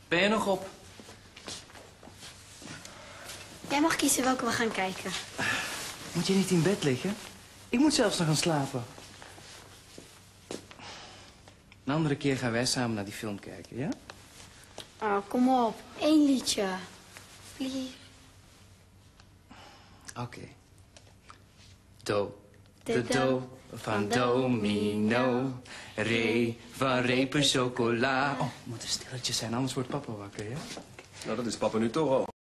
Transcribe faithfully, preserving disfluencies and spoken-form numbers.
Ben je nog op? Jij mag kiezen welke we gaan kijken. Moet je niet in bed liggen? Ik moet zelfs nog gaan slapen. Een andere keer gaan wij samen naar die film kijken, ja? Oh, kom op. Eén liedje. Please. Oké. Okay. Do. De De do van domino. Re van repen chocola. Oh, we moeten stilletjes zijn, anders wordt papa wakker, ja? Nou, dat is papa nu toch al.